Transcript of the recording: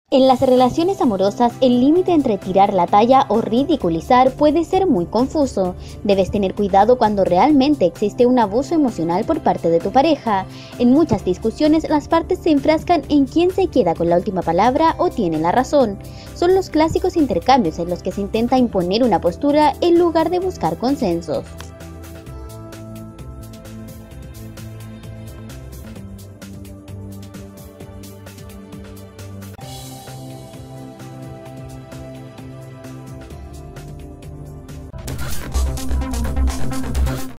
En las relaciones amorosas, el límite entre tirar la talla o ridiculizar puede ser muy confuso. Debes tener cuidado cuando realmente existe un abuso emocional por parte de tu pareja. En muchas discusiones, las partes se enfrascan en quién se queda con la última palabra o tiene la razón. Son los clásicos intercambios en los que se intenta imponer una postura en lugar de buscar consensos.